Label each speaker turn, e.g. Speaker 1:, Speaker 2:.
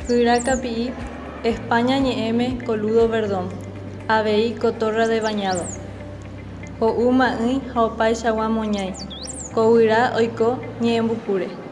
Speaker 1: Guyra kapi'i, España ñe'ẽme coludo Verdón, avei cotorra de bañado. Ho'u ma'ỹ ha opaichagua moñãi, ko guyra oiko ñe'ẽmbukúre.